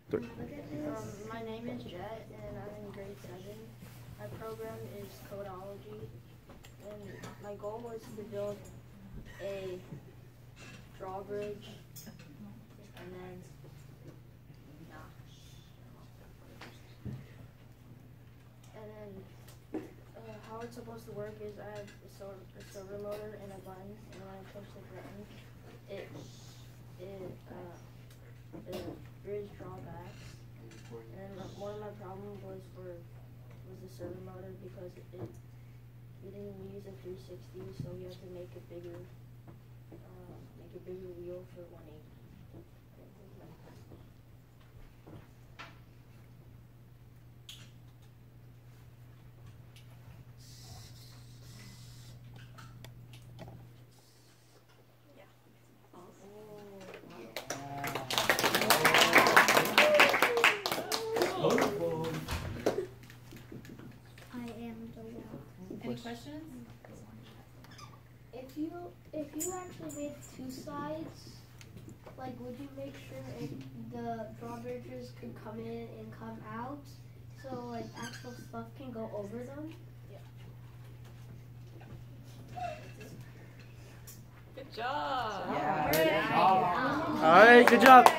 My name is Jet, and I'm in grade 7. My program is Codology, and my goal was to build a drawbridge, and then, how it's supposed to work is I have a servo motor and a button, and when I push the button, the bridge drawbacks. And one of my problems was the servo motor because we didn't use a 360, so we had to make a bigger wheel for 180. Any questions? If you actually made 2 sides, like would you make sure the drawbridges could come in and come out, so like actual stuff can go over them? Good job. Yeah. All right, good job.